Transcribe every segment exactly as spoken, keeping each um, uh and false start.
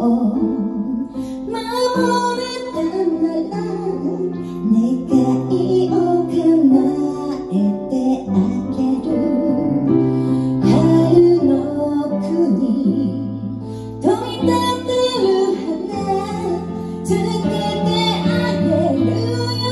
守れたなら願いを叶えてあげる。春の国飛び立てる花つけてあげるよ。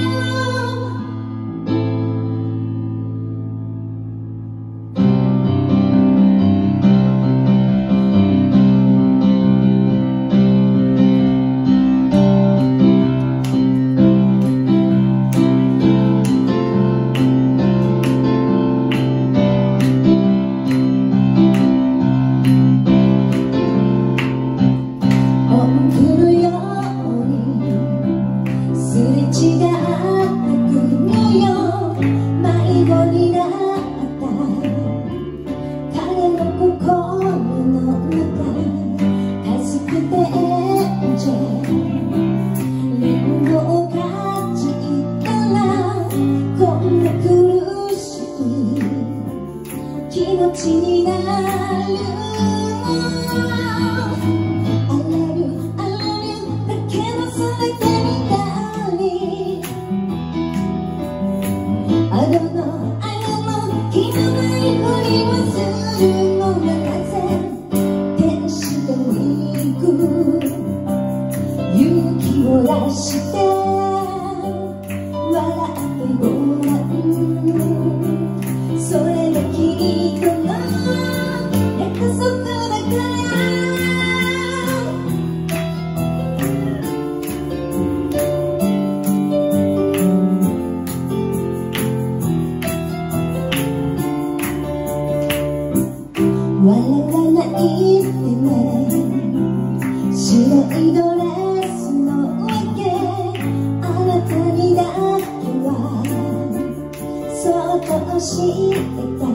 気持ちになる。 I love you, I love you だけ忘れてみたり I don't know, I don't know 気のないふりをするのがなぜ天使が行く勇気を出して笑ってごらん。それがきっとの約束だから笑わないでね。白いドレスのわけあなたにだけはそっと教えてた。